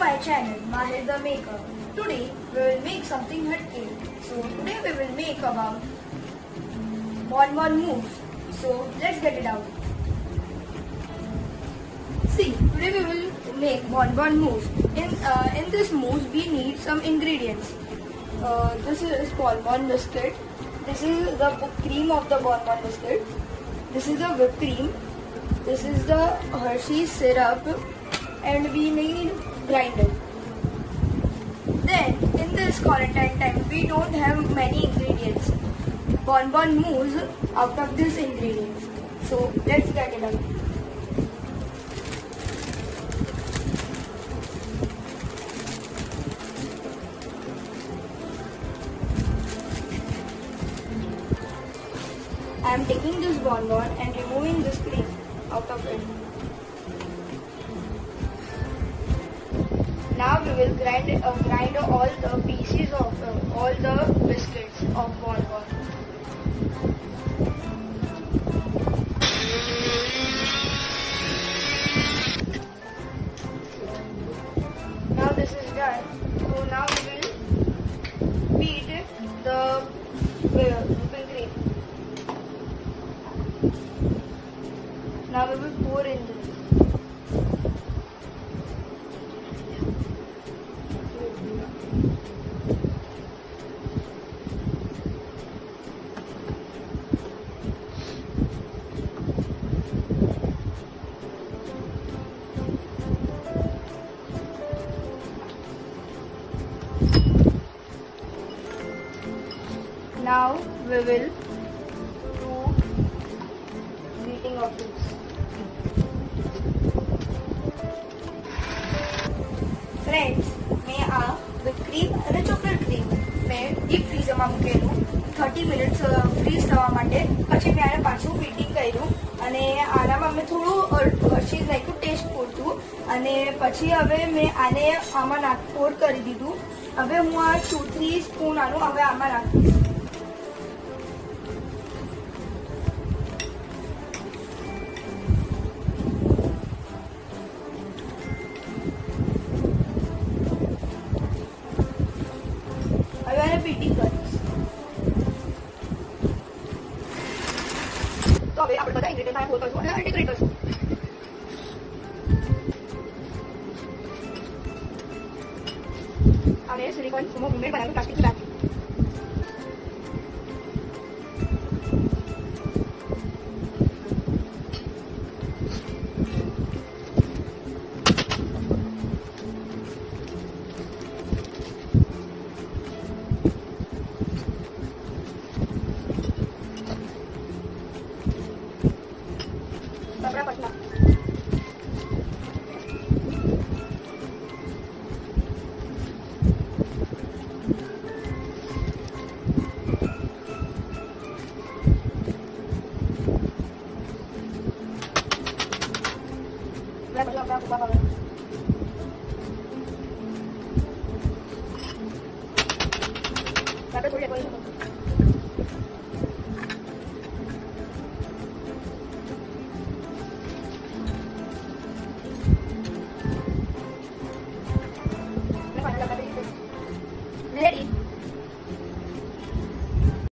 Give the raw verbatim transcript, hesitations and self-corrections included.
my channel Mahir the Maker. Today we will make something hatke. So today we will make about bonbon mousse. So let's get it out. See, today we will make bonbon mousse. In uh, in this mousse we need some ingredients. Uh, this is bonbon biscuit. This is the cream of the bonbon biscuit. This is the whipped cream. This is the Hershey's syrup, and we need grinder. Then in this quarantine time we don't have many ingredients. Bonbon mousse out of these ingredients. So let's get it out. I am taking this bonbon and removing this cream out of it. Now we will grind uh, grind all the pieces of uh, all the biscuits of bonbon. Now this is done. So now we will beat the uh, whipping cream. Now we will pour in this. Now we will do beating of this. Friends मैं आ whipped cream અને chocolate cream મેં deep ફ્રીઝરમાં મૂકેલું thirty minutes fridge થવા માટે. પછી મેં આને પાછું ફિટિંગ કર્યું અને આનામાં મેં થોડું હર્શીઝ નાખ્યું ટેસ્ટ પૂરતું અને પછી હવે મેં આને આમાં નાખ પોર કરી દીધું. હવે હું આ ટુ થ્રી સ્પૂન આનું હવે આમાં નાખીશ. बीटिंग કરીશ. તો હવે આપણે બધા ઇન્ગ્રેડિયન્ટ આને ફોલ કરીશું અને ઇન્ટિગ્રેટ કરીશું. આને સિલિકોન સ્મોક મેડ બનાવીને પ્લાસ્ટિક રાખી. Berapa pula? Berapa pula? Berapa berapa? Berapa boleh boleh?